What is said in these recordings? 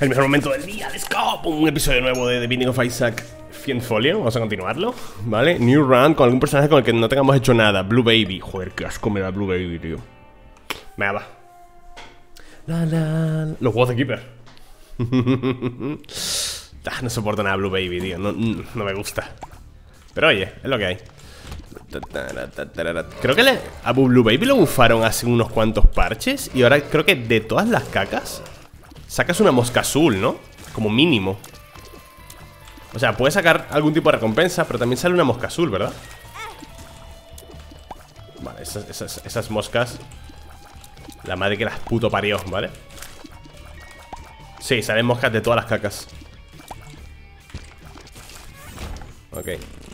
El mejor momento del día, let's go. Un episodio nuevo de The Binding of Isaac Fiendfolio, vamos a continuarlo, ¿vale? New run con algún personaje con el que no tengamos hecho nada. Blue Baby, joder, qué asco me da Blue Baby, tío. Me va. Los huevos de Keeper. No soporto nada Blue Baby, tío, no me gusta. Pero oye, es lo que hay. Creo que a Blue Baby lo bufaron hace unos cuantos parches. Y ahora creo que de todas las cacas sacas una mosca azul, ¿no? Como mínimo. O sea, puedes sacar algún tipo de recompensa, pero también sale una mosca azul, ¿verdad? Vale, esas moscas, la madre que las puto parió, ¿vale? Sí, salen moscas de todas las cacas. Ok.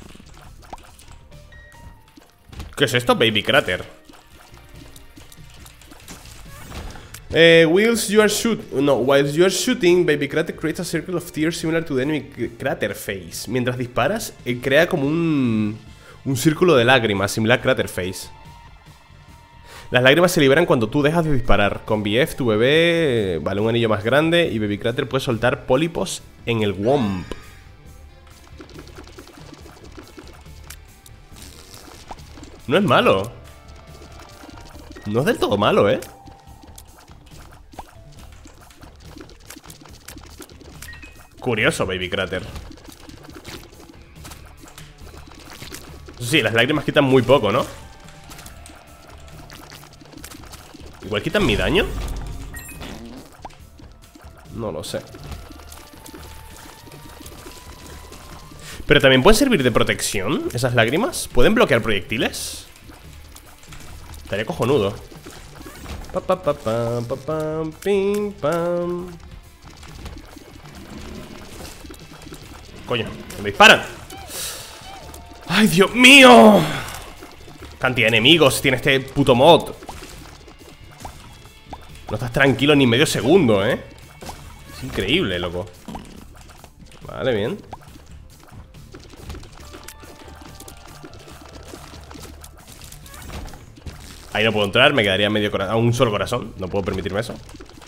¿Qué es esto? Baby Crater. Whilst you are shooting, Baby Crater creates a circle of tears similar to the enemy crater face. Mientras disparas, crea como un círculo de lágrimas similar a Crater Face. Las lágrimas se liberan cuando tú dejas de disparar. Con BF tu bebé vale un anillo más grande y Baby Crater puede soltar pólipos en el womp. No es malo. No es del todo malo, ¿eh? Curioso, Baby Crater. Sí, las lágrimas quitan muy poco, ¿no? Igual quitan mi daño. No lo sé. Pero también pueden servir de protección esas lágrimas. ¿Pueden bloquear proyectiles? Estaría cojonudo. Pim, pam. Coño, me disparan. ¡Ay, Dios mío! Cantidad de enemigos tiene este puto mod. No estás tranquilo ni medio segundo, ¿eh? Es increíble, loco. Vale, bien. Ahí no puedo entrar, me quedaría medio corazón, a un solo corazón. No puedo permitirme eso.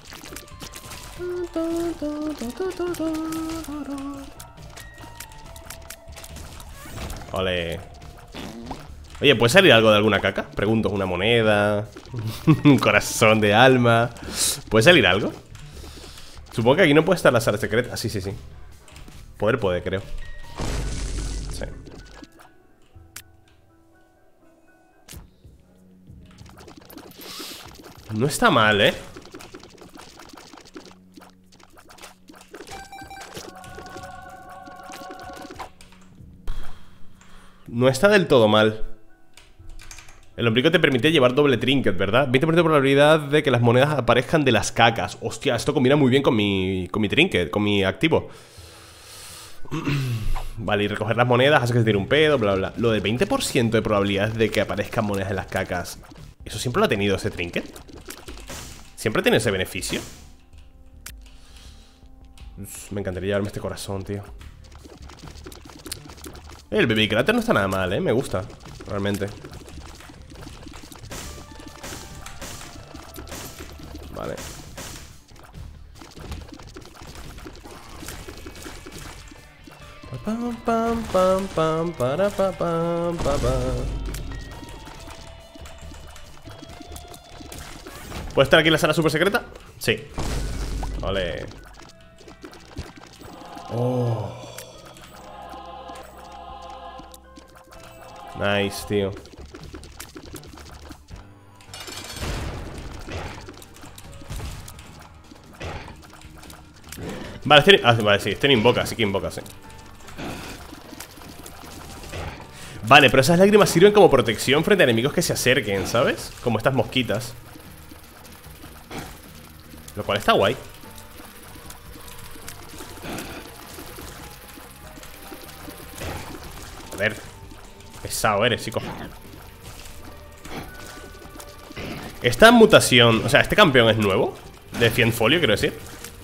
Ole. Oye, ¿puede salir algo de alguna caca? Pregunto, una moneda, un corazón de alma. ¿Puede salir algo? Supongo que aquí no puede estar la sala secreta. Ah, sí, sí, sí. Poder puede, creo. Sí. No está mal, ¿eh? No está del todo mal. El ombligo te permite llevar doble trinket, ¿verdad? 20% de probabilidad de que las monedas aparezcan de las cacas. Hostia, esto combina muy bien con mi trinket, con mi activo. Vale, y recoger las monedas hace que se tire un pedo, bla, bla. Lo del 20% de probabilidades de que aparezcan monedas en las cacas, ¿eso siempre lo ha tenido ese trinket? ¿Siempre tiene ese beneficio? Me encantaría llevarme este corazón, tío. El Baby Crater no está nada mal, me gusta, realmente. Vale. ¿Puede estar aquí en la sala super secreta? Sí. Vale. Oh. Nice, tío. Vale, vale, sí, este no invoca, sí que invoca, sí. Vale, pero esas lágrimas sirven como protección frente a enemigos que se acerquen, ¿sabes? Como estas mosquitas. Lo cual está guay. Joder. Pesado eres, chico. Esta mutación, o sea, este campeón es nuevo. De Fiendfolio, quiero decir.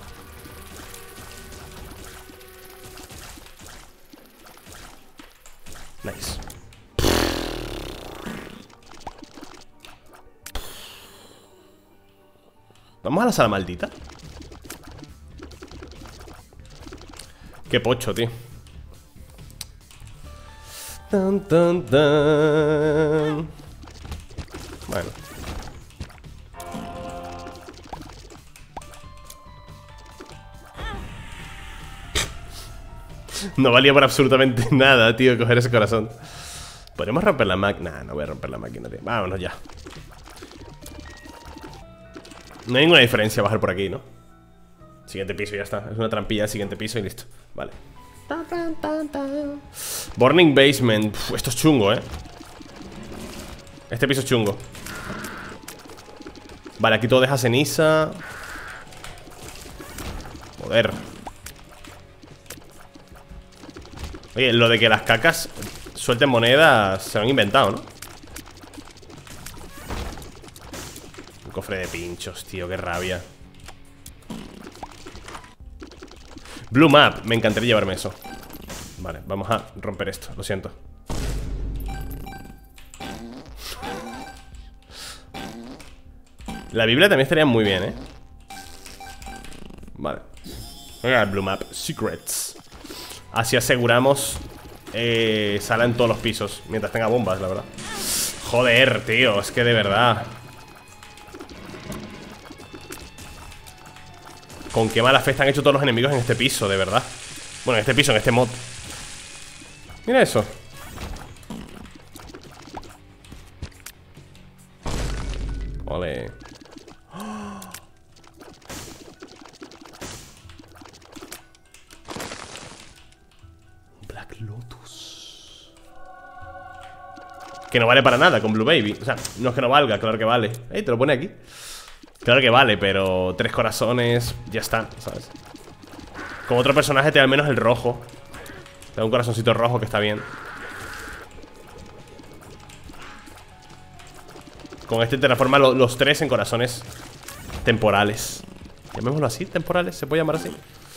Nice. Vamos a la sala maldita. Qué pocho, tío. Tan, tan, tan. Bueno. No valía para absolutamente nada, tío, coger ese corazón. ¿Podemos romper la máquina? Nah, no voy a romper la máquina, tío. Vámonos ya. No hay ninguna diferencia bajar por aquí, ¿no? Siguiente piso, ya está. Es una trampilla, siguiente piso y listo. Vale. Burning Basement. Uf, esto es chungo, ¿eh? Este piso es chungo. Vale, aquí todo deja ceniza. Joder. Oye, lo de que las cacas suelten monedas se lo han inventado, ¿no? Un cofre de pinchos, tío, qué rabia. Blue Map, me encantaría llevarme eso. Vale, vamos a romper esto, lo siento. La Biblia también estaría muy bien, ¿eh? Vale. Venga, Blue Map, Secrets. Así aseguramos sala en todos los pisos, mientras tenga bombas, la verdad. Joder, tío, es que de verdad. Con qué mala fe están hechos todos los enemigos en este piso, de verdad. Bueno, en este piso, en este mod. Mira eso. Ole. Black Lotus. Que no vale para nada con Blue Baby. O sea, no es que no valga, claro que vale. Te lo pone aquí. Claro que vale, pero 3 corazones ya está, ¿sabes? Con otro personaje te da al menos el rojo. Te da un corazoncito rojo que está bien. Con este te transforma los 3 en corazones temporales. Llamémoslo así, temporales, se puede llamar así.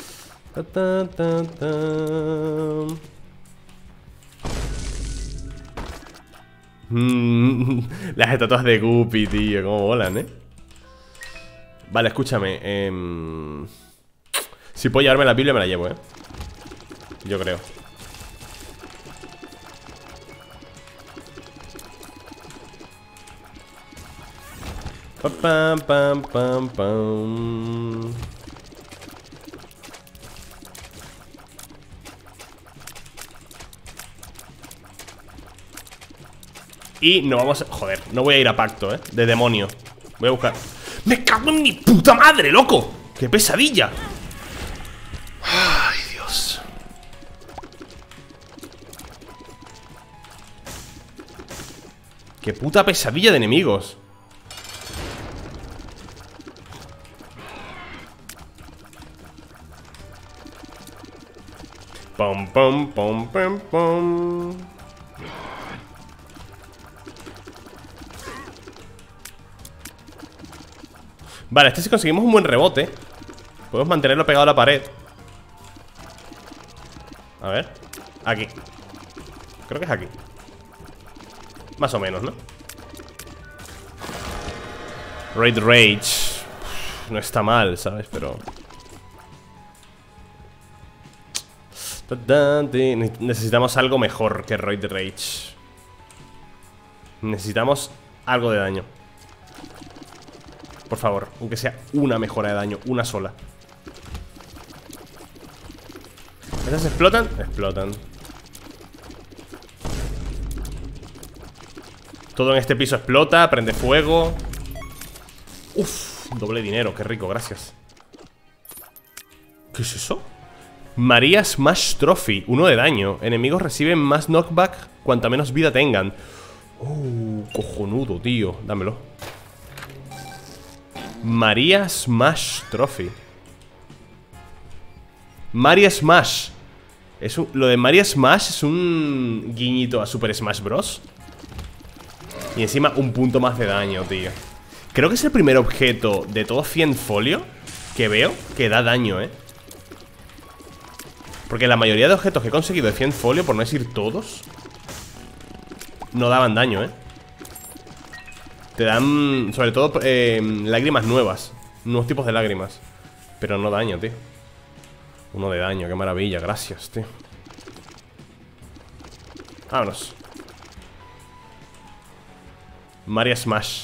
Las estatuas de Guppy, tío, cómo volan, ¿eh? Vale, escúchame. Si puedo llevarme la Biblia me la llevo, ¿eh? Yo creo. Pam, pam, pam, pam. Y no vamos a... Joder, no voy a ir a pacto, ¿eh? De demonio. Voy a buscar... ¡Me cago en mi puta madre, loco! ¡Qué pesadilla! ¡Ay, Dios! ¡Qué puta pesadilla de enemigos! Pum, pum, pum, pum, pum. Vale, si conseguimos un buen rebote podemos mantenerlo pegado a la pared. A ver. Aquí. Creo que es aquí. Más o menos, ¿no? Raid Rage. No está mal, ¿sabes? Pero... necesitamos algo mejor que Raid Rage. Necesitamos algo de daño. Por favor, aunque sea una mejora de daño, una sola. ¿Esas explotan? Explotan. Todo en este piso explota, prende fuego. Uf, doble dinero, qué rico, gracias. ¿Qué es eso? María Smash Trophy, 1 de daño. Enemigos reciben más knockback cuanta menos vida tengan. Cojonudo, tío, dámelo. María Smash Trophy. María Smash. Lo de María Smash es un guiñito a Super Smash Bros. Y encima un punto más de daño, tío. Creo que es el primer objeto de todo Fient Folio que veo que da daño, Porque la mayoría de objetos que he conseguido de Fient Folio, por no decir todos, no daban daño, Te dan, sobre todo, lágrimas nuevas. Nuevos tipos de lágrimas. Pero no daño, tío. Uno de daño, qué maravilla, gracias, tío. Vámonos. Mario Smash.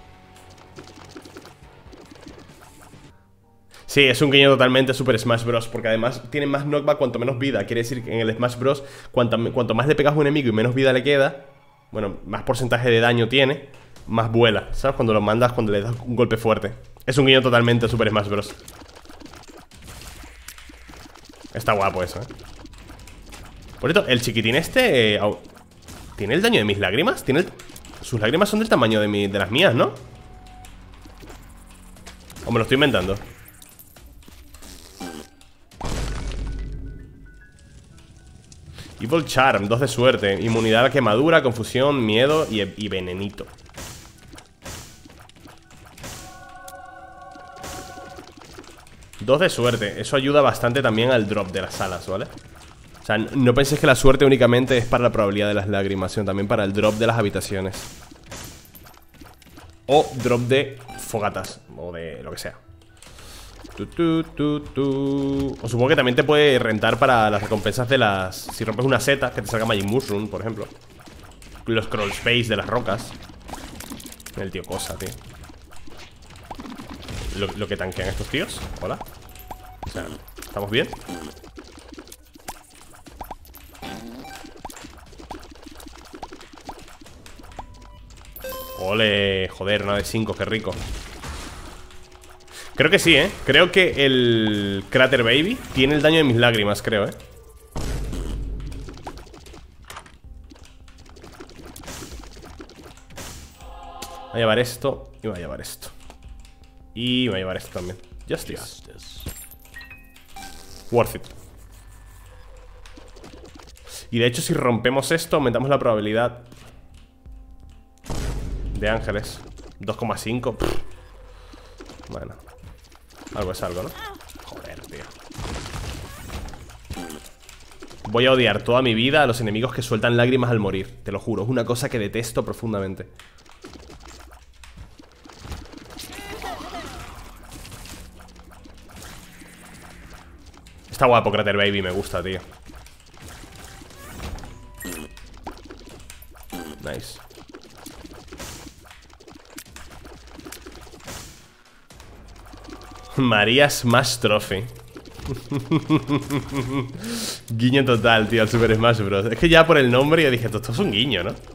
Sí, es un guiño totalmente Super Smash Bros. Porque además tiene más knockback cuanto menos vida. Quiere decir que en el Smash Bros. Cuanto más le pegas a un enemigo y menos vida le queda, bueno, más porcentaje de daño tiene, más vuela, ¿sabes? Cuando lo mandas, cuando le das un golpe fuerte. Es un guiño totalmente Super Smash Bros. Está guapo eso, ¿eh? Por cierto, el chiquitín este ¿tiene el daño de mis lágrimas? Sus lágrimas son del tamaño de las mías, ¿no? ¿O me lo estoy inventando? Evil Charm, 2 de suerte. Inmunidad a la quemadura, confusión, miedo y venenito. Dos de suerte. Eso ayuda bastante también al drop de las alas, ¿vale? O sea, no penséis que la suerte únicamente es para la probabilidad de las lágrimas, sino también para el drop de las habitaciones. O drop de fogatas. O de lo que sea. O supongo que también te puede rentar para las recompensas de las... Si rompes una seta, que te salga Magic Mushroom, por ejemplo. Los Crawl Space de las rocas. El tío cosa, tío. Lo que tanquean estos tíos. Hola. O sea, ¿estamos bien? Ole, joder, una de 5, qué rico. Creo que sí, ¿eh? Creo que el Crater Baby tiene el daño de mis lágrimas, creo, ¿eh? Voy a llevar esto y voy a llevar esto. Y voy a llevar esto también. Justice. Worth it. Y de hecho, si rompemos esto, aumentamos la probabilidad de ángeles. 2,5. Bueno, algo es algo, ¿no? Joder, tío. Voy a odiar toda mi vida a los enemigos que sueltan lágrimas al morir. Te lo juro, es una cosa que detesto profundamente. Está guapo Crater Baby, me gusta, tío. Nice. María Smash Trophy. Guiño total, tío, al Super Smash Bros. Es que ya por el nombre yo dije, esto es un guiño, ¿no?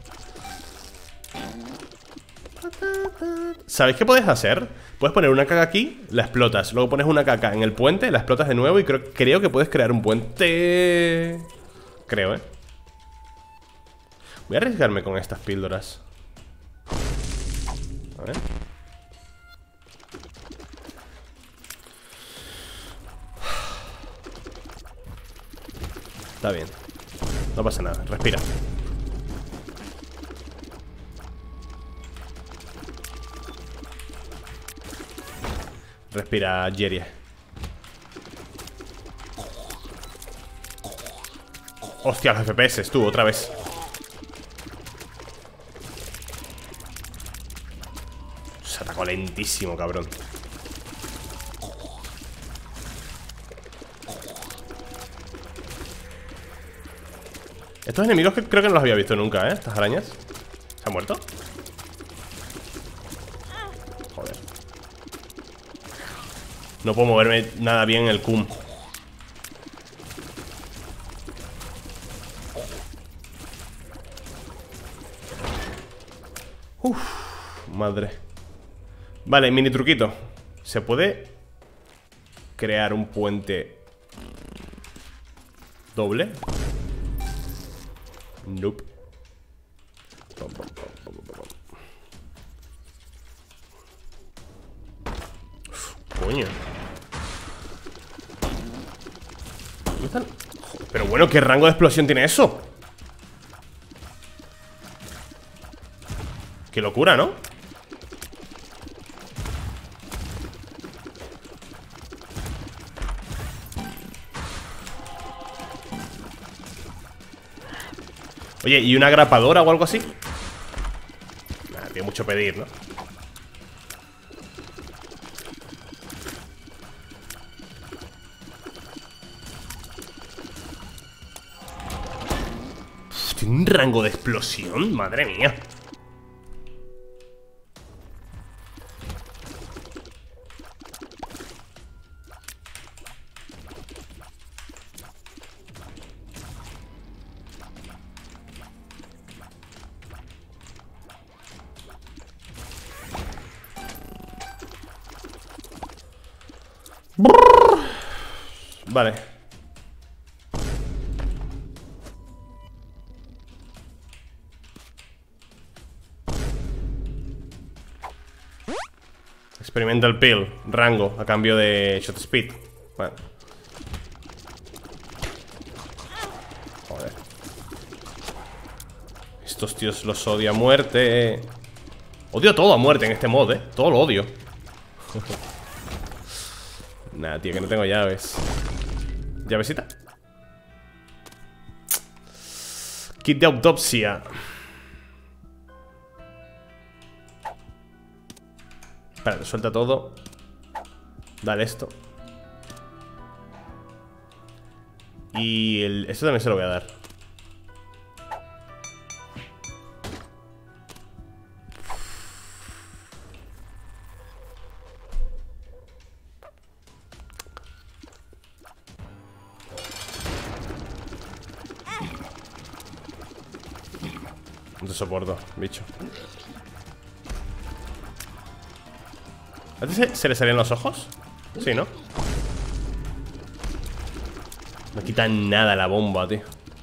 ¿Sabéis qué puedes hacer? Puedes poner una caca aquí, la explotas. Luego pones una caca en el puente, la explotas de nuevo. Y creo que puedes crear un puente. Creo, ¿eh? Voy a arriesgarme con estas píldoras. A ver. Está bien. No pasa nada, respira. Respira, Jerry. Hostia, los FPS, tú, otra vez. Se atacó lentísimo, cabrón. Estos enemigos que creo que no los había visto nunca, ¿eh? Estas arañas. ¿Se han muerto? Joder. No puedo moverme nada bien en el cum. Uf, madre. Vale, mini truquito. ¿Se puede crear un puente doble? Nope. Coño. ¿Dónde están? Joder, pero bueno, ¿qué rango de explosión tiene eso? Qué locura, ¿no? Oye, ¿y una grapadora o algo así? Nah, tiene mucho pedir, ¿no? ¿Tiene un rango de explosión? Madre mía. Vale. Experimental Pill, rango, a cambio de Shot Speed. Bueno. Joder. Estos tíos los odio a muerte. Odio todo a muerte en este mod, todo lo odio. Nah, tío, que no tengo llaves. ¿Llavecita? Kit de autopsia. Espera, suelta todo. Dale esto. Y esto también se lo voy a dar. No te soporto, bicho. ¿A ti se le salían los ojos? Sí, ¿no? No quita nada la bomba, tío.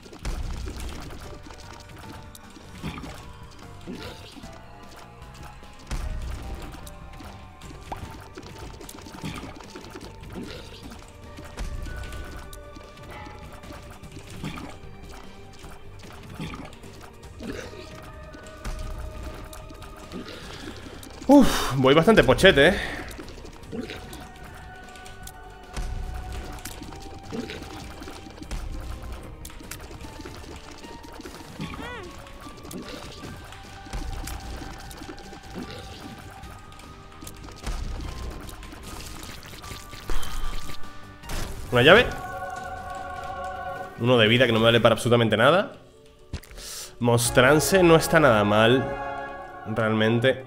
Uf, voy bastante pochete, Una llave. Uno de vida que no me vale para absolutamente nada. Mostrarse no está nada mal, realmente.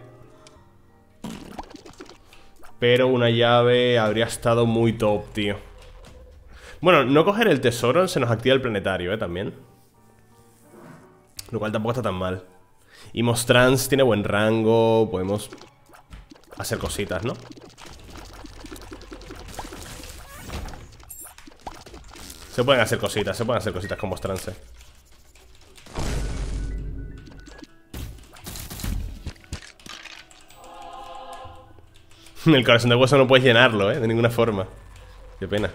Pero una llave habría estado muy top, tío. Bueno, no coger el tesoro se nos activa el planetario, también. Lo cual tampoco está tan mal. Y Mostrans tiene buen rango. Podemos hacer cositas, ¿no? Se pueden hacer cositas con Mostrance. El corazón de hueso no puedes llenarlo, de ninguna forma. Qué pena.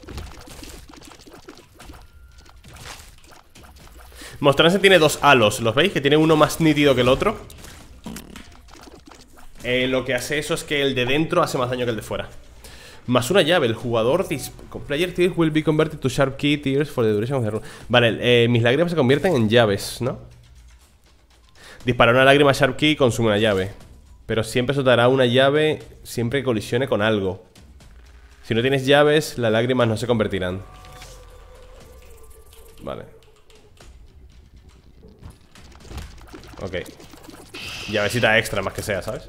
Mostrarse tiene dos halos, ¿los veis? Que tiene uno más nítido que el otro. Lo que hace eso es que el de dentro hace más daño que el de fuera. Más una llave, el jugador player tears will be converted to sharp key tears for the duration of the run. Vale, mis lágrimas se convierten en llaves, ¿no? Disparar una lágrima sharp key consume una llave. Pero siempre soltará una llave siempre que colisione con algo. Si no tienes llaves, las lágrimas no se convertirán. Vale. Ok. Llavecita extra más que sea, ¿sabes?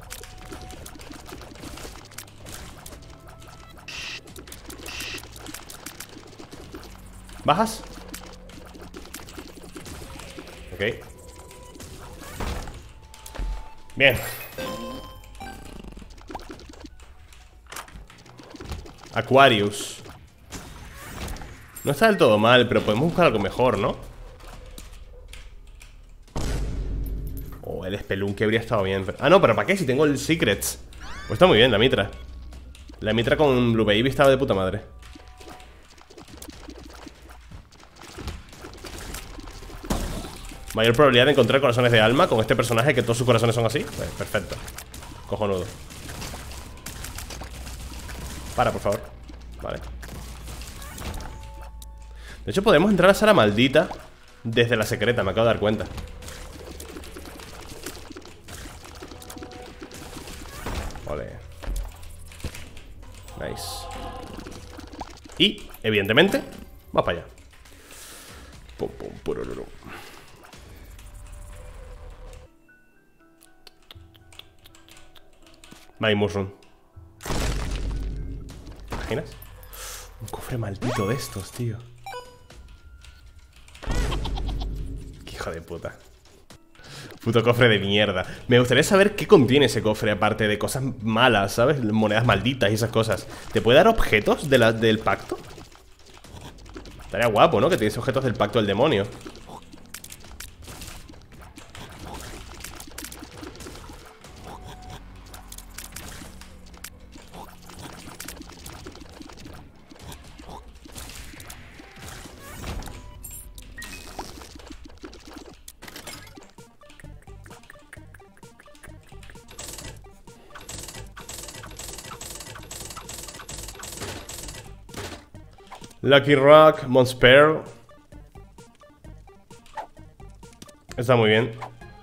¿Bajas? Ok. Bien. Aquarius. No está del todo mal, pero podemos buscar algo mejor, ¿no? Oh, el espelunque habría estado bien. Ah, no, pero ¿para qué? Si tengo el Secrets. Pues está muy bien la mitra. La mitra con Blue Baby estaba de puta madre. Mayor probabilidad de encontrar corazones de alma con este personaje, que todos sus corazones son así. Pues, perfecto. Cojonudo. Para, por favor. Vale. De hecho, podemos entrar a la sala maldita desde la secreta, me acabo de dar cuenta. Vale. Nice. Y, evidentemente, vamos para allá. Pum, pum, purururu. My Mushroom. ¿Te imaginas? Un cofre maldito de estos, tío. Qué hijo de puta. Puto cofre de mierda. Me gustaría saber qué contiene ese cofre, aparte de cosas malas, ¿sabes? Monedas malditas y esas cosas. ¿Te puede dar objetos del pacto? Estaría guapo, ¿no? Que tienes objetos del pacto del demonio. Lucky Rock, Mons Pearl. Está muy bien.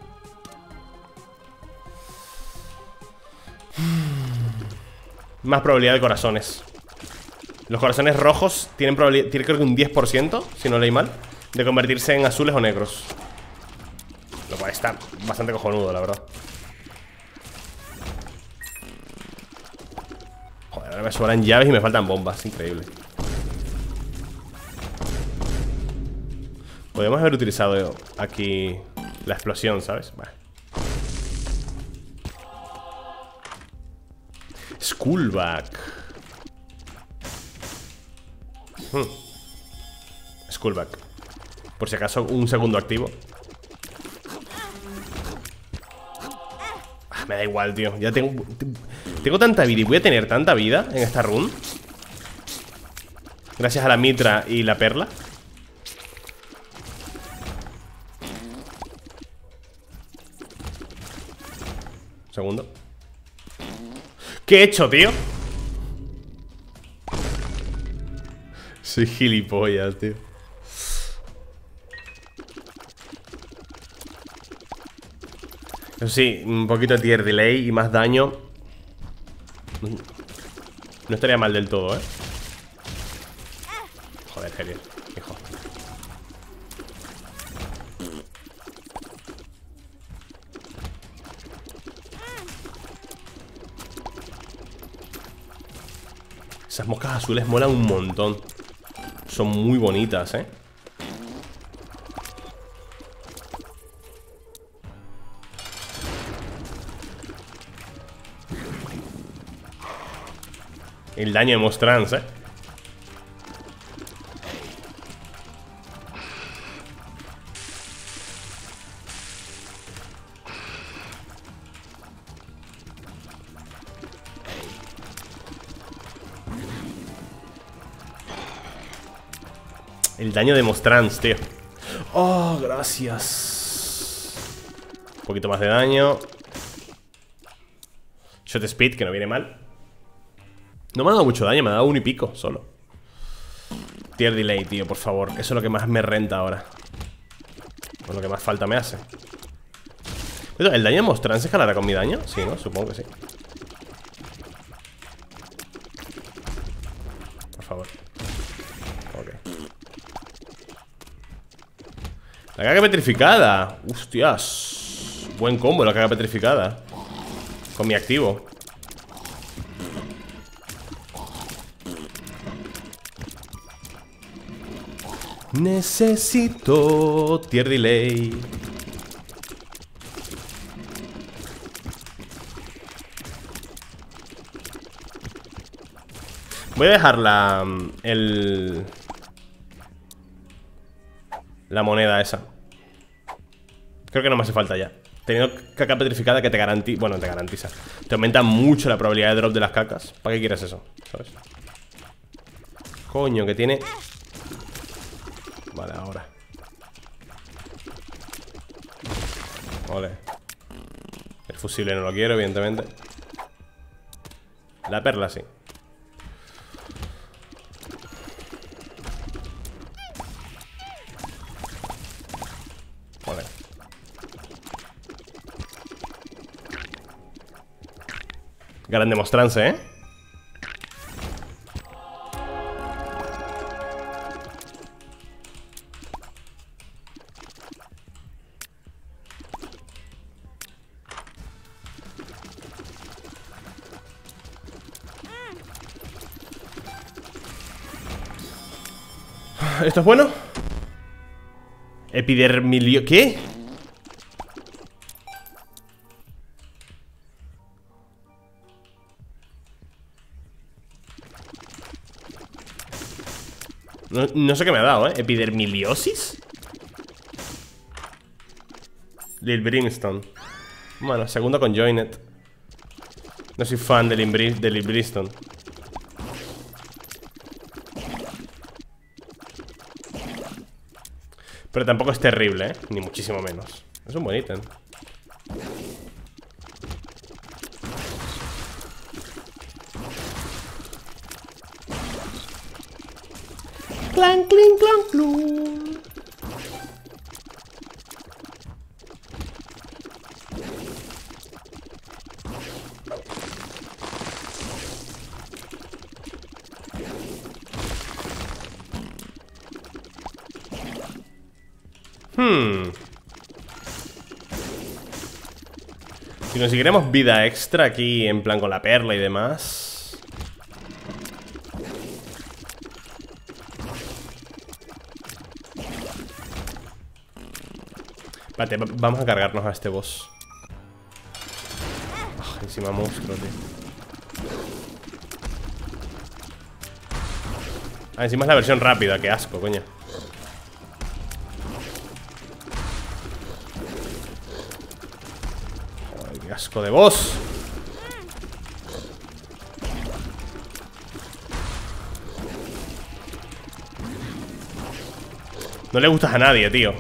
Más probabilidad de corazones. Los corazones rojos tienen probabilidad, tiene creo que un 10%, si no leí mal, de convertirse en azules o negros. Lo cual está bastante cojonudo, la verdad. Joder, ahora me sobran llaves y me faltan bombas. Increíble. Podríamos haber utilizado aquí la explosión, ¿sabes? Vale. Skullback. Skullback. Por si acaso un segundo activo. Me da igual, tío. Ya tengo tanta vida y voy a tener tanta vida en esta run. Gracias a la mitra y la perla. Segundo. ¿Qué he hecho, tío? Soy gilipollas, tío. Eso sí, un poquito de tier delay y más daño. No estaría mal del todo, ¿eh? Joder, Helios, hijo. Esas moscas azules molan un montón. Son muy bonitas, ¿eh? El daño de Mostrans, ¿eh? El daño de Mostrans, tío. Oh, gracias. Un poquito más de daño. Shot speed, que no viene mal. No me ha dado mucho daño, me ha dado 1 y pico solo. Tier delay, tío, por favor. Eso es lo que más me renta ahora. Pues lo que más falta me hace. ¿El daño de Mostrans escalará con mi daño? Sí, ¿no? Supongo que sí. Por favor. Ok. La caga petrificada. Hostias. Buen combo la caga petrificada. Con mi activo. Necesito tier delay. Voy a dejar la moneda esa. Creo que no me hace falta ya. Teniendo caca petrificada que te garantiza. Bueno, te garantiza. Te aumenta mucho la probabilidad de drop de las cacas. ¿Para qué quieres eso? ¿Sabes? Coño, que tiene. Vale, ahora. Ole. El fusible no lo quiero, evidentemente. La perla sí. Ole. Grande Mostrance, ¿eh? ¿Esto es bueno? Epidermilio... ¿Qué? No sé qué me ha dado, ¿eh? ¿Epidermiliosis? Lil Brimstone. Bueno, segundo con Joinet. No soy fan de Lil Brimstone. Pero tampoco es terrible, ¿eh? Ni muchísimo menos. Es un buen ítem. Clan, clink, clan, clun. Si consiguiéramos vida extra aquí, en plan con la perla y demás. Espérate, vamos a cargarnos a este boss. Encima monstruo, tío. Encima es la versión rápida, qué asco, coño. Ay, qué asco de boss. No le gustas a nadie, tío.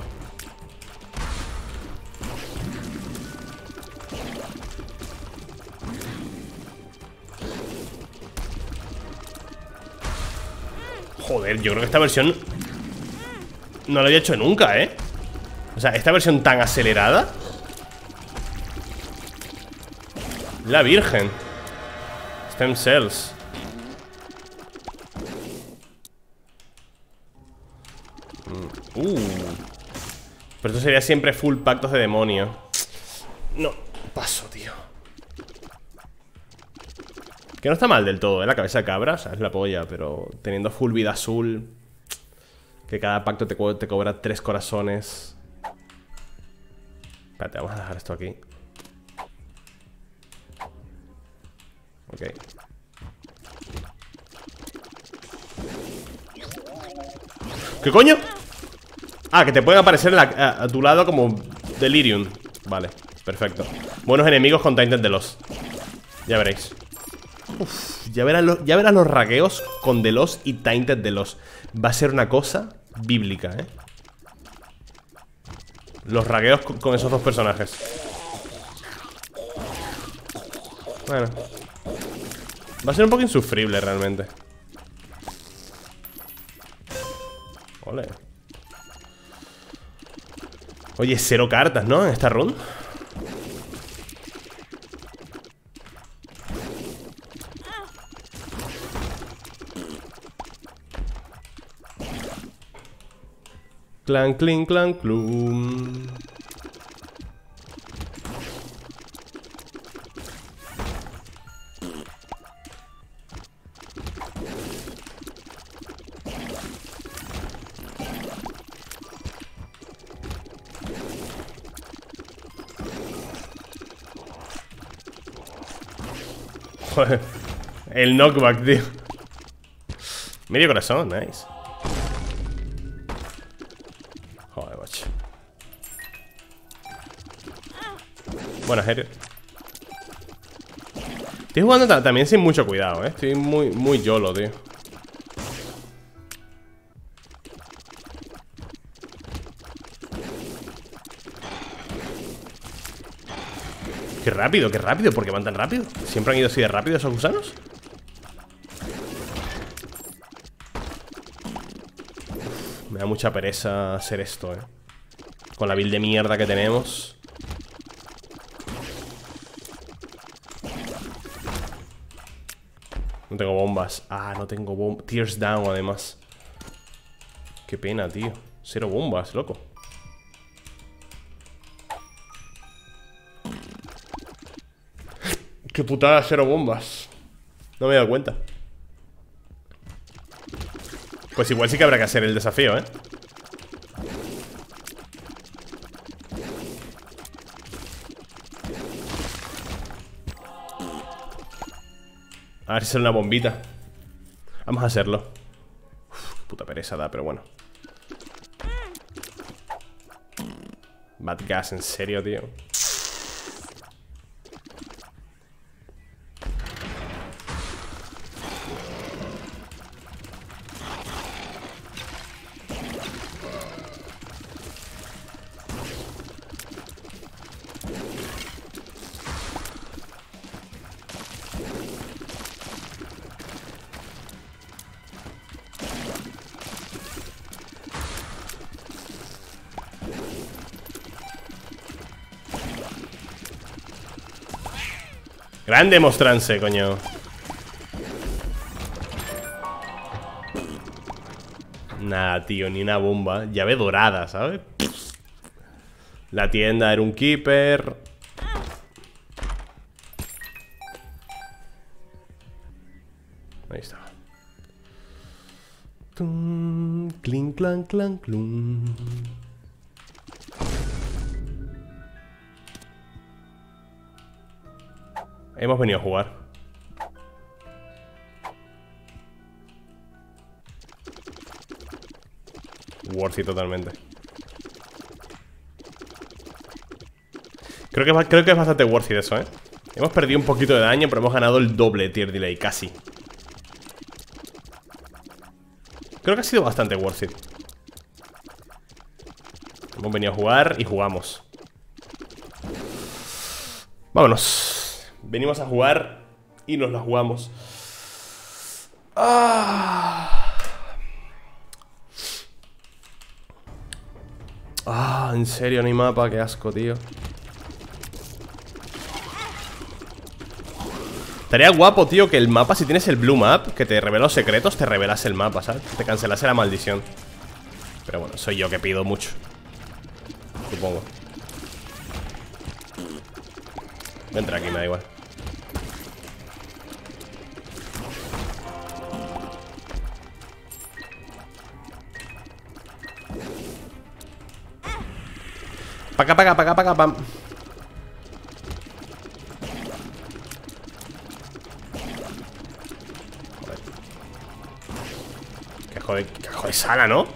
Joder, yo creo que esta versión no la había hecho nunca, ¿eh? O sea, esta versión tan acelerada. La virgen. Stem cells. Pero esto sería siempre full pactos de demonio. No, paso, tío. Que no está mal del todo, ¿eh? La cabeza de cabra, o sea, es la polla. Pero teniendo full vida azul, que cada pacto te cobra 3 corazones. Espérate, vamos a dejar esto aquí. Ok. ¿Qué coño? Ah, que te pueden aparecer a tu lado como Delirium. Vale, perfecto. Buenos enemigos con Tainted The Lost. Ya veréis. Uf, ya verás los ragueos con The Lost y Tainted The Lost. Va a ser una cosa bíblica, ¿eh? Los ragueos con esos dos personajes. Bueno, va a ser un poco insufrible realmente. Ole. Oye, 0 cartas, ¿no? En esta run. Clan, clink, clan, clum. Joder, el knockback, tío. Medio corazón, nice. Joder, macho. Buena, Heriot. Estoy jugando también sin mucho cuidado, estoy muy YOLO, tío. Qué rápido, ¿por qué van tan rápido? ¿Siempre han ido así de rápido esos gusanos? Uf, me da mucha pereza hacer esto, con la build de mierda que tenemos. No tengo bombas. Ah, no tengo bombas. Tears down, además. Qué pena, tío. 0 bombas, loco. Qué putada, 0 bombas. No me he dado cuenta. Pues igual sí que habrá que hacer el desafío, ¿eh? A ver si sale una bombita. Vamos a hacerlo. Uf, qué puta pereza da, pero bueno. Bad gas, en serio, tío. Grande Mostrance, coño. Nada, tío, ni una bomba. Llave dorada, ¿sabes? La tienda era un keeper. Ahí está. Clink, clan, clan, clun. Hemos venido a jugar. Worthy totalmente. Creo que es bastante worthy eso, ¿eh? Hemos perdido un poquito de daño, pero hemos ganado el doble tier delay, casi. Creo que ha sido bastante worthy. Hemos venido a jugar y jugamos. Vámonos. Venimos a jugar y nos la jugamos. En serio, no hay mapa, qué asco, tío. Estaría guapo, tío, que el mapa, si tienes el Blue Map, que te revela los secretos, te revelase el mapa, ¿sabes? Te cancelase la maldición. Pero bueno, soy yo que pido mucho, supongo. Voy a entrar aquí, me da igual. Pa' acá, pam. Joder. Que joder sana, ¿no?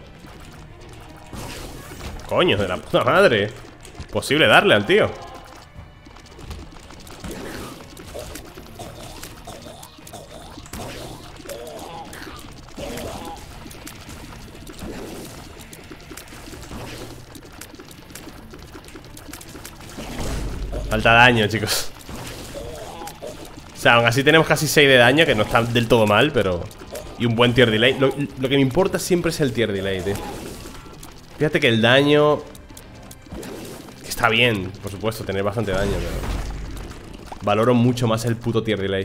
Coño, de la puta madre. Posible darle al tío. Falta daño, chicos. O sea, aún así tenemos casi 6 de daño, que no está del todo mal, pero... Y un buen tier delay. Lo que me importa siempre es el tier delay, tío. Fíjate que el daño... Que está bien, por supuesto, tener bastante daño, pero... Valoro mucho más el puto tier delay.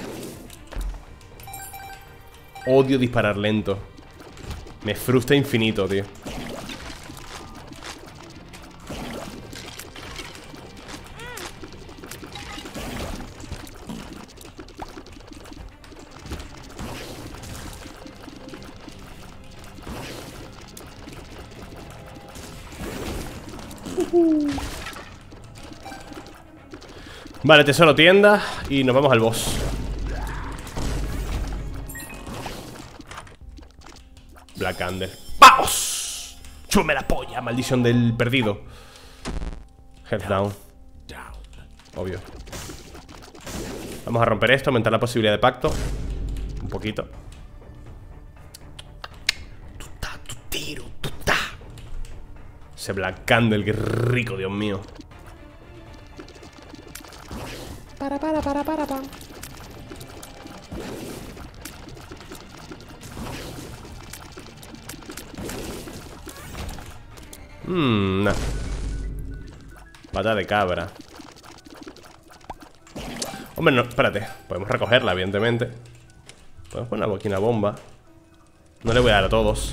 Odio disparar lento. Me frustra infinito, tío. Vale, tesoro tienda. Y nos vamos al boss. Black Candle. ¡Vamos! ¡Chúme la polla! Maldición del perdido. Health down. Obvio. Vamos a romper esto, aumentar la posibilidad de pacto. Un poquito. Tu tiro, tuta. Ese Black Candle, qué rico, Dios mío. Para. Nah. Pata de cabra. Hombre, no, espérate. Podemos recogerla, evidentemente. Podemos poner aquí una bomba. No le voy a dar a todos.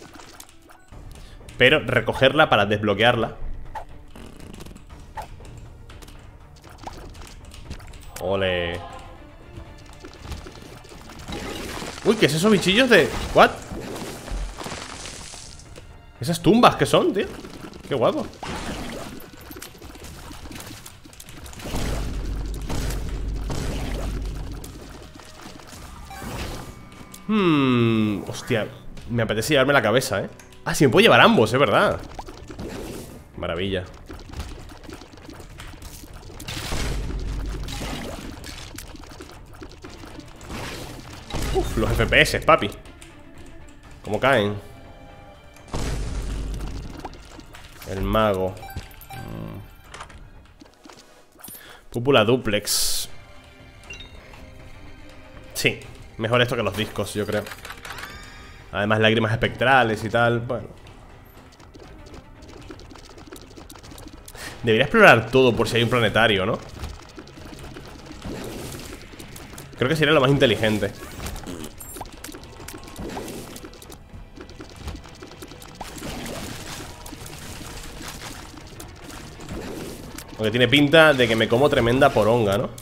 Pero recogerla para desbloquearla. Uy, ¿qué es esos bichillos de...? ¿What? ¿Esas tumbas qué son, tío? Qué guapo. Hostia, me apetece llevarme la cabeza, Ah, sí, me puedo llevar ambos, es verdad. Maravilla. Uf, los FPS, papi. ¿Cómo caen? El mago. Púpula duplex. Sí, mejor esto que los discos, yo creo. Además, lágrimas espectrales y tal. Bueno. Debería explorar todo por si hay un planetario, ¿no? Creo que sería lo más inteligente. Porque tiene pinta de que me como tremenda poronga, ¿no?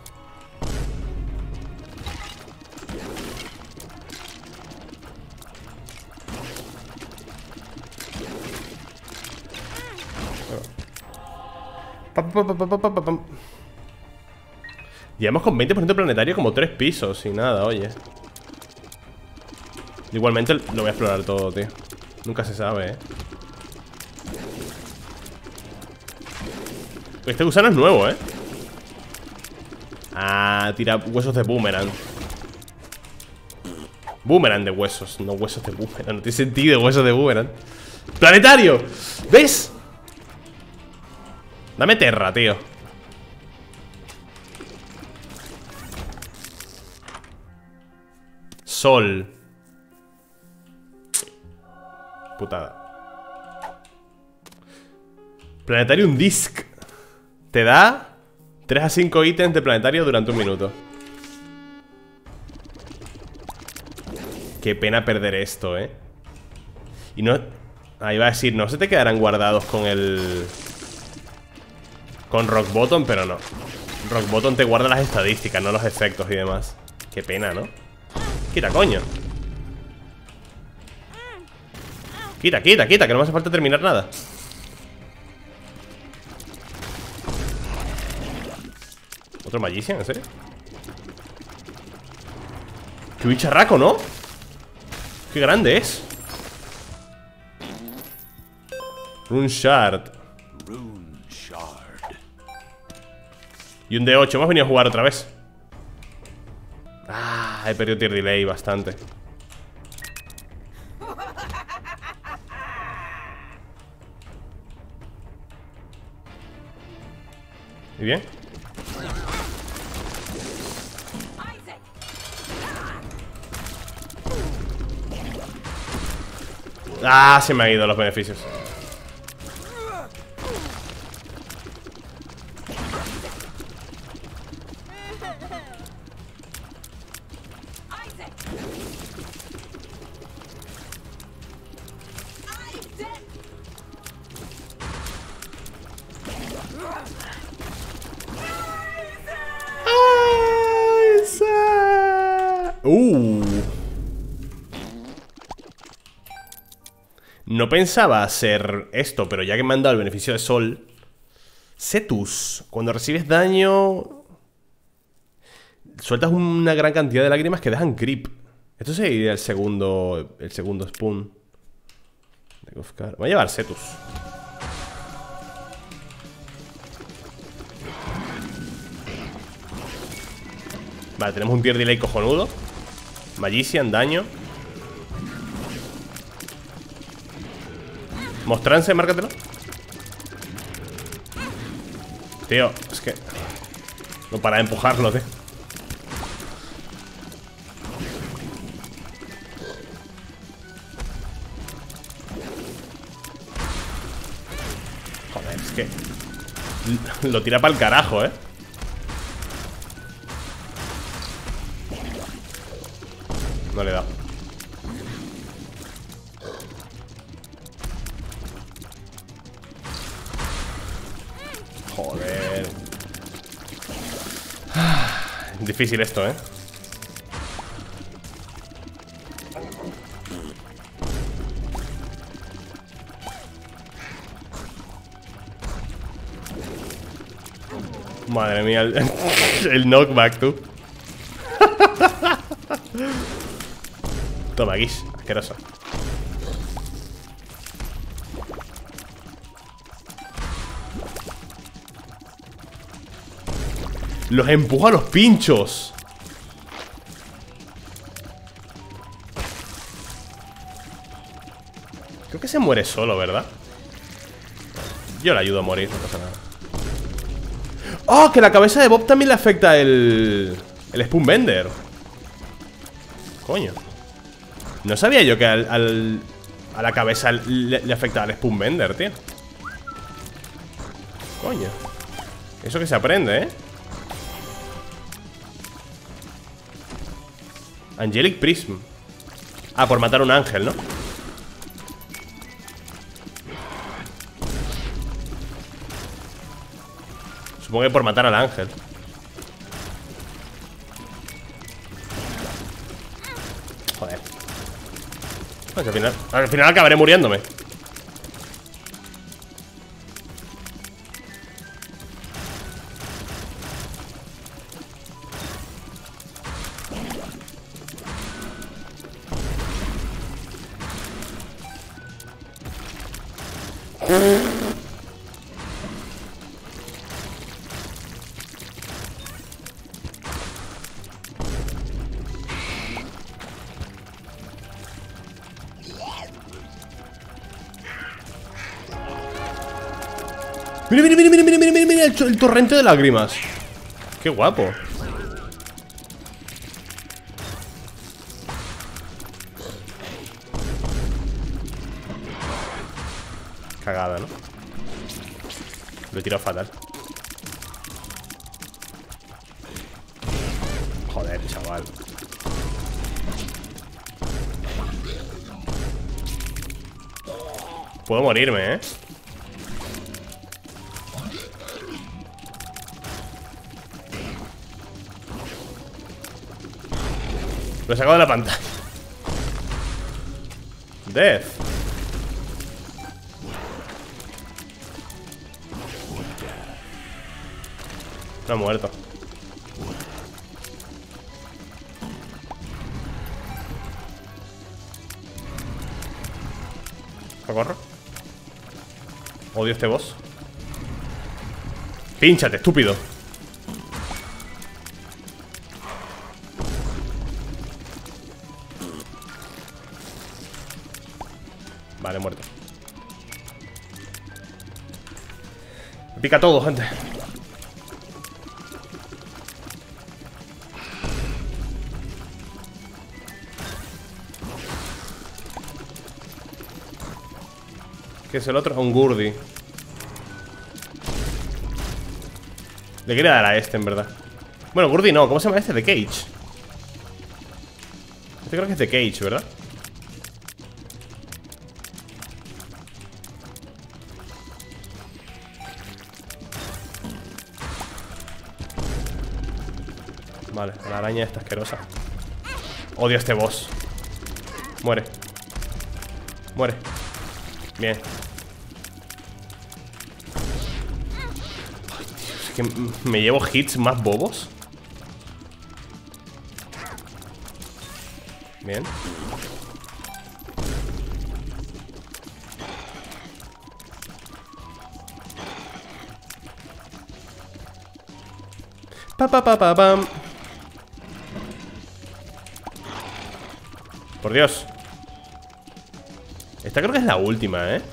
Llevamos con 20% planetario como 3 pisos y nada, oye. Igualmente lo voy a explorar todo, tío. Nunca se sabe, Este gusano es nuevo, Ah, tira huesos de boomerang. Boomerang de huesos, no huesos de boomerang. No tiene sentido huesos de boomerang. ¡Planetario! ¿Ves? Dame Terra, tío. Sol. Putada. Planetarium Disc. Te da 3 a 5 ítems de planetario durante un minuto. Qué pena perder esto, Y no... Ahí va a decir, no se te quedarán guardados con el... Con Rock Bottom, pero no. Rock Bottom te guarda las estadísticas, no los efectos y demás. Qué pena, ¿no? Quita, coño. Quita, quita, quita, que no me hace falta terminar nada. ¿Otro Magician? ¿En serio? ¡Qué bicharraco!, ¿no? ¡Qué grande es! Rune Shard. Y un D8, hemos venido a jugar otra vez. Ah, he perdido tier delay bastante. ¿Y bien? Ah, se me han ido los beneficios. No pensaba hacer esto, pero ya que me han dado el beneficio de sol. Cetus. Cuando recibes daño, sueltas una gran cantidad de lágrimas que dejan creep. Esto sería el segundo spoon. Voy a llevar Cetus. Vale, tenemos un tier delay cojonudo. Magician, daño. Mostrarse, márcatelo. Tío, es que no para de empujarlo, tío. Joder, es que lo tira para el carajo, No le he dado. Joder. Difícil esto, Madre mía, el knockback, tú. Toma, Guis, asqueroso. Los empujo a los pinchos. Creo que se muere solo, ¿verdad? Yo le ayudo a morir, no pasa nada. ¡Oh! Que la cabeza de Bob también le afecta el Spoonbender. Coño. No sabía yo que a la cabeza le afecta al Spoonbender, tío. Coño. Eso que se aprende, ¿eh? Angelic Prism. Ah, por matar a un ángel, ¿no? Supongo que por matar al ángel. Joder. No, que al final acabaré muriéndome. Mira, mira, mira, mira, mira, mira, mira, el torrente de lágrimas. Qué guapo. Cagada, ¿no? Lo he tirado fatal. Joder, chaval. Puedo morirme, ¿eh? Lo he sacado de la pantalla. Death. No ha muerto. ¿Socorro? Odio este boss. Pínchate, estúpido. Vale, muerto. Me pica todo, gente. ¿Qué es el otro? Un Gurdy. Le quería dar a este, en verdad. Bueno, Gurdy no, ¿cómo se llama este? The Cage. Este creo que es The Cage, ¿verdad? Vale, la araña esta asquerosa. Odio a este boss. Muere. Muere. Bien. Ay, Dios, es que me llevo hits más bobos. Bien. Pam. Por Dios. Esta creo que es la última, ¿eh?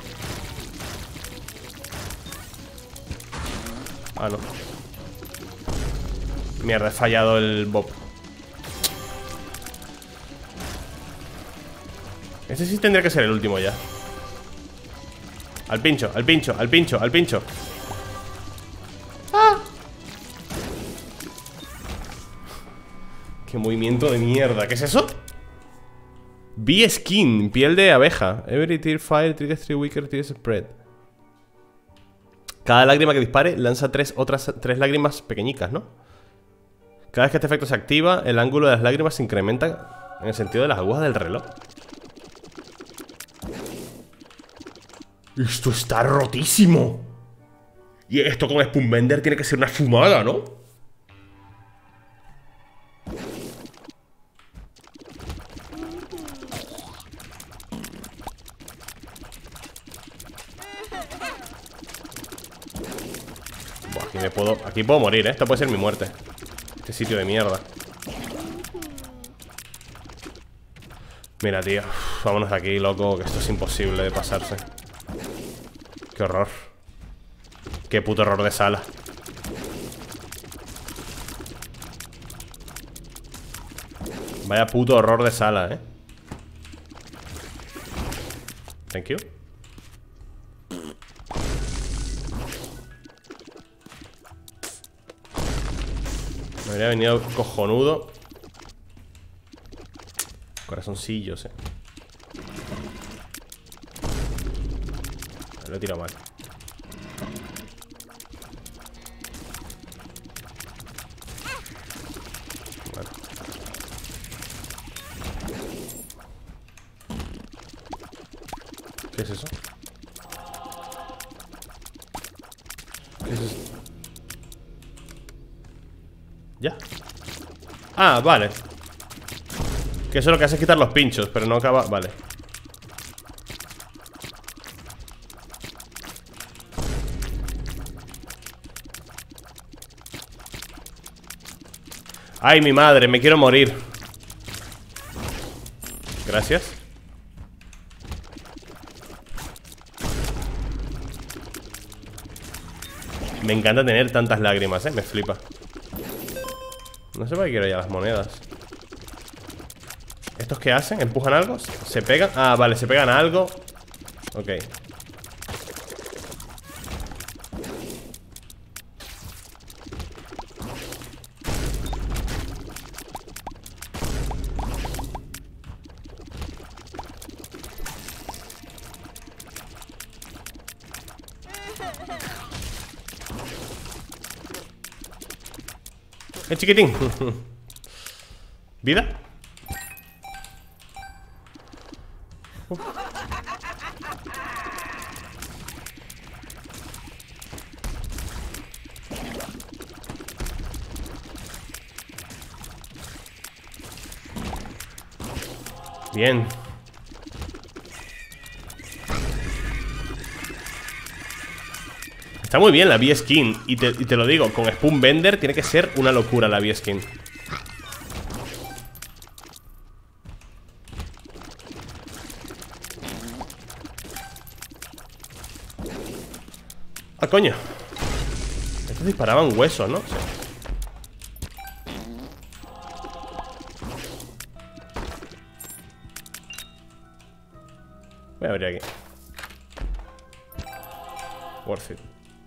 Ah, no. Mierda, he fallado el Bob. Este sí tendría que ser el último ya. Al pincho, al pincho, al pincho, al pincho. ¡Ah! Qué movimiento de mierda. ¿Qué es eso? Bee Skin, piel de abeja. Every tear fire triggers 3 weaker tears spread. Cada lágrima que dispare lanza otras 3 lágrimas pequeñicas, ¿no? Cada vez que este efecto se activa, el ángulo de las lágrimas se incrementa en el sentido de las agujas del reloj. Esto está rotísimo. Y esto con Spoonbender tiene que ser una fumada, ¿no? Buah, aquí puedo morir, ¿eh? Esto puede ser mi muerte. Este sitio de mierda. Mira, tío. Uf, vámonos de aquí, loco, que esto es imposible de pasarse. Qué horror. Qué puto horror de sala. Vaya puto horror de sala, ¿eh? Thank you. Me habría venido cojonudo. Corazoncillos, Lo he tirado mal. Vale. ¿Qué es eso? ¿Qué es eso? ¿Ya? Ah, vale. Que eso lo que hace es quitar los pinchos, pero no acaba... Vale. Ay, mi madre, me quiero morir. Gracias. Me encanta tener tantas lágrimas, me flipa. No sé para qué quiero ya las monedas. ¿Estos qué hacen? ¿Empujan algo? ¿Se pegan? Ah, vale, se pegan a algo. Ok. Chiquitín. ¿Vida? Bien. Está muy bien la V-Skin. Y te lo digo, con Spoonbender tiene que ser una locura la V-Skin. Ah, coño. Estos disparaban huesos, ¿no? Sí. Voy a abrir aquí. Worth it.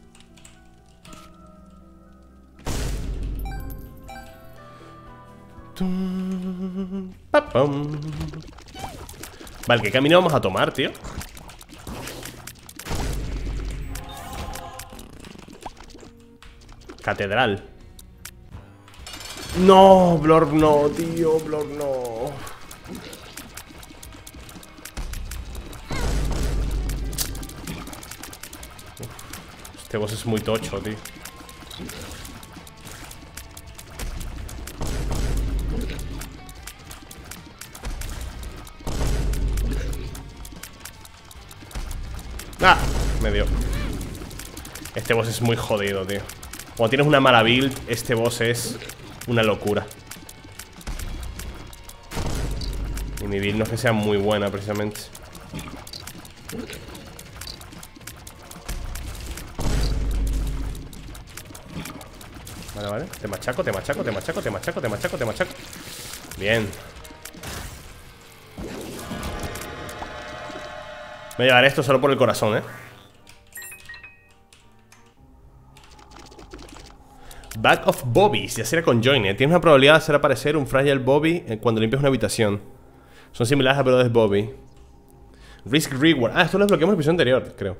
Vale, ¿qué camino vamos a tomar, tío? Catedral. No, Blorb no, tío, Blorb no. Este boss es muy tocho, tío. ¡Ah! Me dio. Este boss es muy jodido, tío. Cuando tienes una mala build, este boss es una locura. Y mi build no es que sea muy buena, precisamente. Vale, vale. Te machaco, te machaco, te machaco, te machaco, te machaco, te machaco. Bien. Voy a llevar esto solo por el corazón, Back of Bobbies, ya será con Join, Tienes una probabilidad de hacer aparecer un Fragile Bobby cuando limpias una habitación. Son similares a Brothers Bobby. Risk Reward. Ah, esto lo desbloqueamos en el episodio anterior, creo.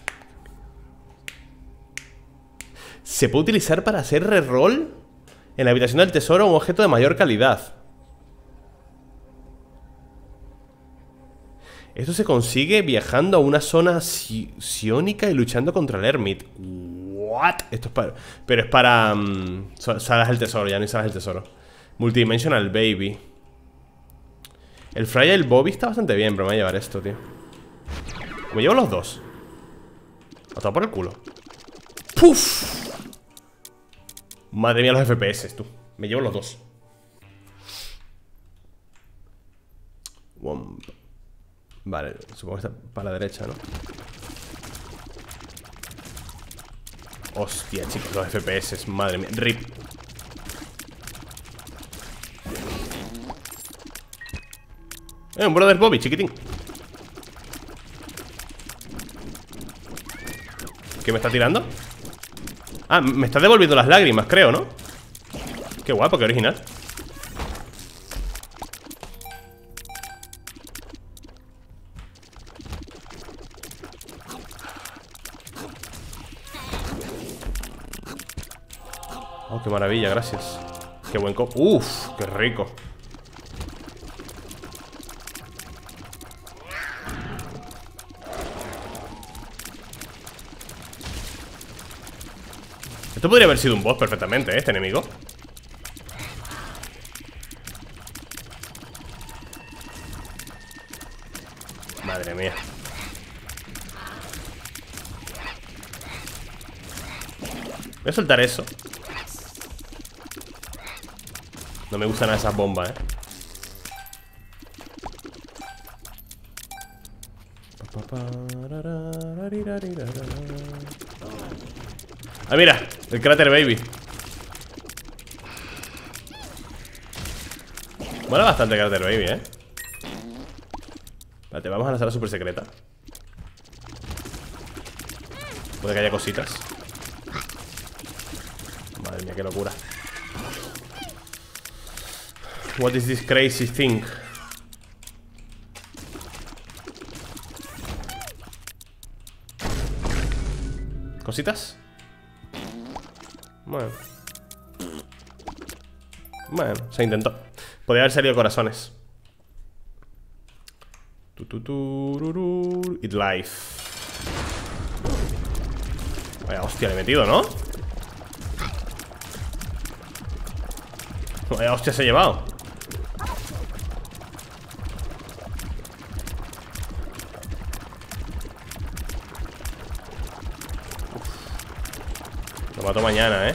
Se puede utilizar para hacer reroll en la habitación del tesoro un objeto de mayor calidad. Esto se consigue viajando a una zona psiónica y luchando contra el Hermit. What? What? Esto es para... Pero es para... salas del tesoro, ya no hay salas del tesoro. Multidimensional Baby. El Fragile Bobby está bastante bien, pero me voy a llevar esto, tío. Me llevo los dos. A todo por el culo. ¡Puf! Madre mía, los FPS, tú. Me llevo los dos. Womp. Vale, supongo que está para la derecha, ¿no? Hostia, chicos, los FPS, madre mía. RIP. Un Brother Bobby, chiquitín. ¿Qué me está tirando? Ah, me está devolviendo las lágrimas, creo, ¿no? Qué guapo, qué original. Oh, qué maravilla, gracias. Qué buen cop. Uf, qué rico. Esto podría haber sido un boss perfectamente, ¿eh? Este enemigo. Madre mía. Voy a soltar eso. No me gustan esas bombas, Ah, mira, el Crater Baby. Mola bastante el Crater Baby, Espérate, vamos a la sala super secreta. Puede que haya cositas. Madre mía, qué locura. What is this crazy thing? ¿Cositas? Bueno. Bueno, se intentó. Podría haber salido corazones. It life. Vaya hostia, le he metido, ¿no? Vaya hostia se ha llevado. Lo mato mañana,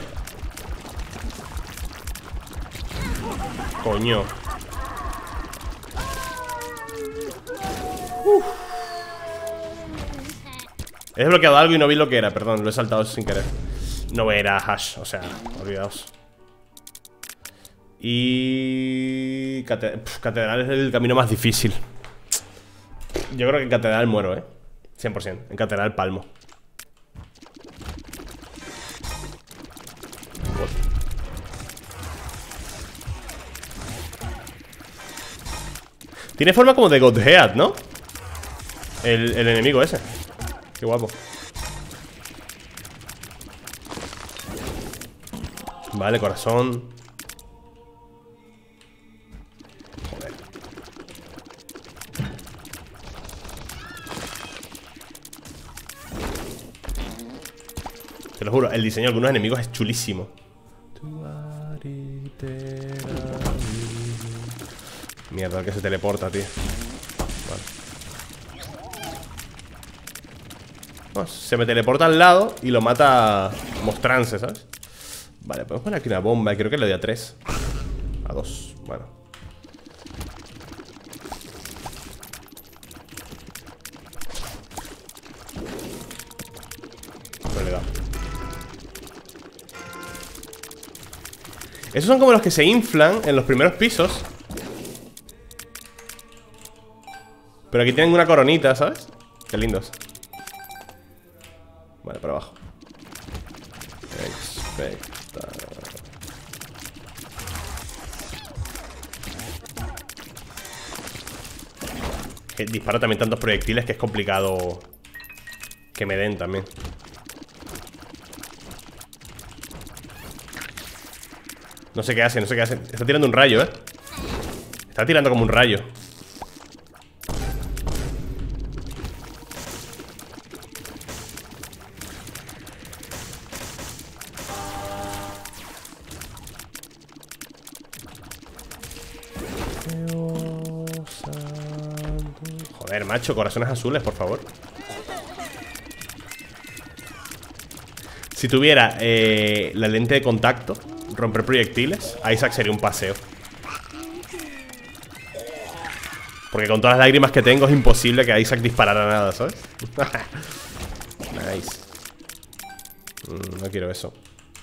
Coño. He desbloqueado algo y no vi lo que era, perdón, lo he saltado sin querer. No era hash, o sea, olvidaos. Y... Catedral es el camino más difícil. Yo creo que en Catedral muero, 100%, en Catedral palmo. Tiene forma como de Godhead, ¿no? El enemigo ese. Qué guapo. Vale, corazón. Joder. Te lo juro, el diseño de algunos enemigos es chulísimo. Mierda, que se teleporta, tío. Vale. No, se me teleporta al lado y lo mata mostrance, ¿sabes? Vale, podemos poner aquí una bomba. Creo que le doy a 3. A 2, bueno. No le he dado. Esos son como los que se inflan en los primeros pisos. Pero aquí tienen una coronita, ¿sabes? Qué lindos. Vale, para abajo. Expecta. Que disparo también tantos proyectiles que es complicado que me den también. No sé qué hace, no sé qué hace. Está tirando un rayo, Está tirando como un rayo. Joder, macho, corazones azules, por favor. Si tuviera la lente de contacto, romper proyectiles, Isaac sería un paseo. Porque con todas las lágrimas que tengo es imposible que Isaac disparara nada, ¿sabes? Nice. No quiero eso.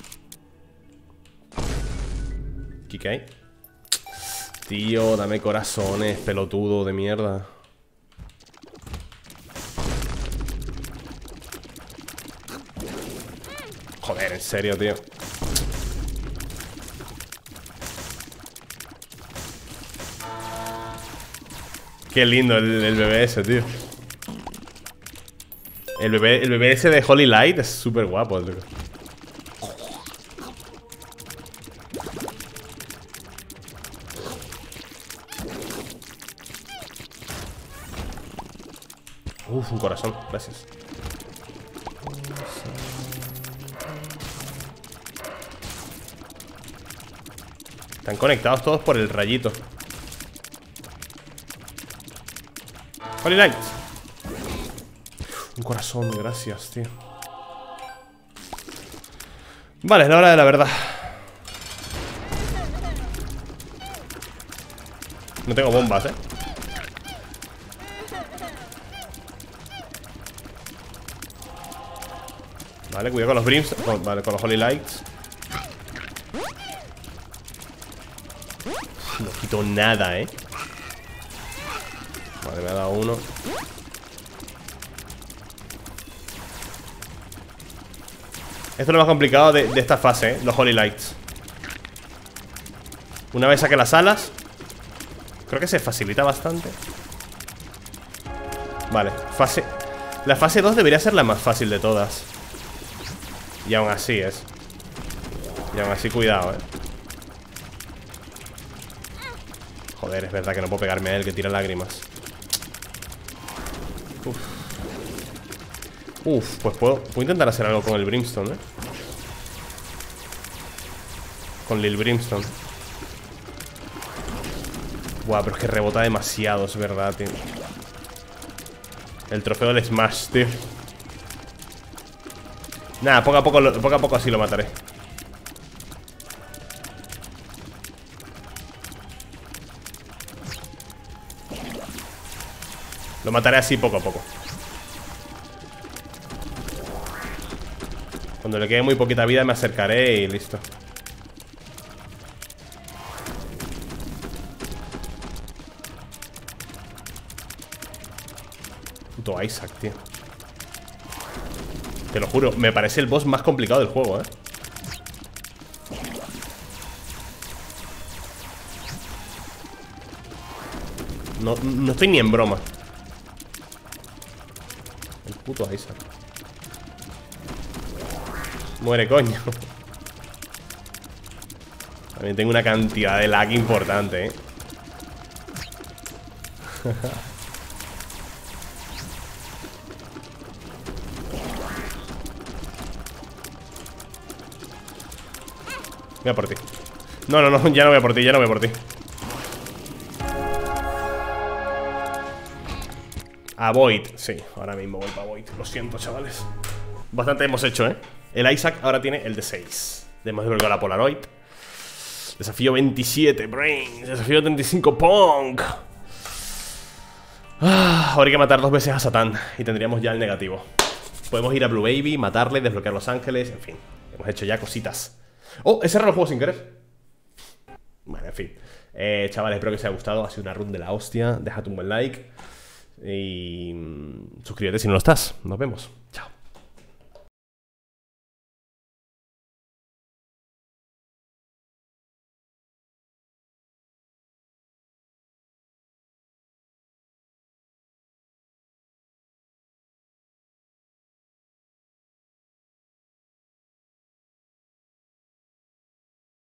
Kikai. Tío, dame corazones, pelotudo de mierda. Joder, en serio, tío. Qué lindo el bebé ese, tío. El bebé ese de Holy Light es súper guapo, tío. Uf, un corazón, gracias. Están conectados todos por el rayito. Holy Light. Un corazón, gracias, tío. Vale, es la hora de la verdad. No tengo bombas, Vale, cuidado con los brimstones. Vale, con los Holy Lights. No quito nada, Vale, me ha dado uno. Esto es lo más complicado de esta fase, los Holy Lights. Una vez saque las alas, creo que se facilita bastante. Vale, la fase 2 debería ser la más fácil de todas. Y aún así es. Y aún así cuidado, Joder, es verdad que no puedo pegarme a él, que tira lágrimas. Pues puedo intentar hacer algo con el Brimstone, Con Lil Brimstone. Buah, pero es que rebota demasiado, es verdad, tío. El trofeo del Smash, tío. Nada, poco a poco así lo mataré. Lo mataré así poco a poco. Cuando le quede muy poquita vida me acercaré y listo. Puto Isaac, tío. Te lo juro, me parece el boss más complicado del juego, No estoy ni en broma. El puto Isaac. Muere, coño. También tengo una cantidad de lag importante, Voy a por ti. No, ya no voy a por ti, ya no voy a por ti. A Void, sí, ahora mismo voy para Void. Lo siento, chavales. Bastante hemos hecho, El Isaac ahora tiene el de 6. Debemos devolver la Polaroid. Desafío 27, Brains. Desafío 35, Punk. Ahora hay que matar 2 veces a Satán y tendríamos ya el negativo. Podemos ir a Blue Baby, matarle, desbloquear Los Ángeles. En fin, hemos hecho ya cositas. Oh, he cerrado el juego sin querer. Bueno, en fin, chavales, espero que os haya gustado. Ha sido una run de la hostia. Déjate un buen like y suscríbete si no lo estás. Nos vemos, chao.